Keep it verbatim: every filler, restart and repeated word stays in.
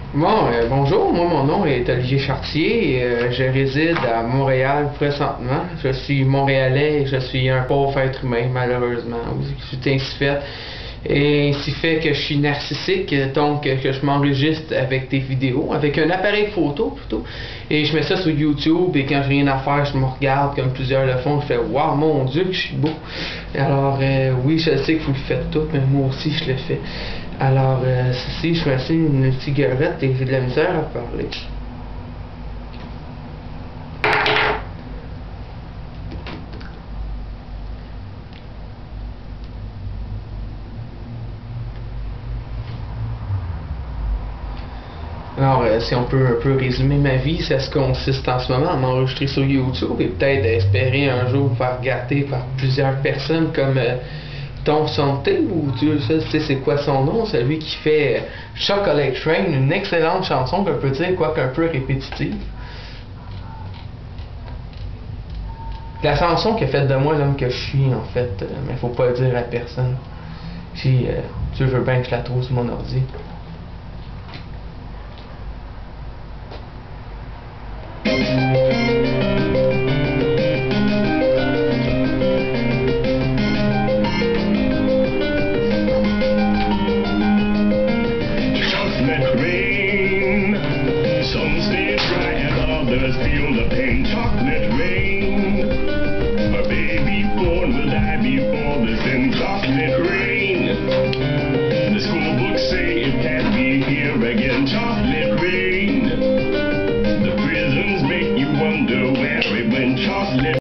Bon, euh, bonjour, moi mon nom est Olivier Chartier et euh, je réside à Montréal présentement. Je suis montréalais et je suis un pauvre être humain, malheureusement. C'est ainsi fait. Et ainsi fait que je suis narcissique, donc que je m'enregistre avec des vidéos, avec un appareil photo plutôt, et je mets ça sur YouTube et quand j'ai rien à faire, je me regarde comme plusieurs le font, je fais « Wow, mon Dieu, que je suis beau! » Alors euh, oui, je sais que vous le faites tout, mais moi aussi je le fais. Alors, euh, ceci, je suis assis une cigarette et j'ai de la misère à parler. Alors, euh, si on peut un peu résumer ma vie, ça se consiste en ce moment à m'enregistrer sur YouTube et peut-être espérer un jour faire gâter par plusieurs personnes comme euh, Tom Santé, ou tu sais c'est quoi son nom, celui qui fait euh, Chocolate Train, une excellente chanson qu'on peut dire, quoique un peu répétitive. La chanson qui a fait de moi l'homme que je suis, en fait, euh, mais faut pas le dire à personne. Si euh, tu veux bien que je la trouve sur mon ordi.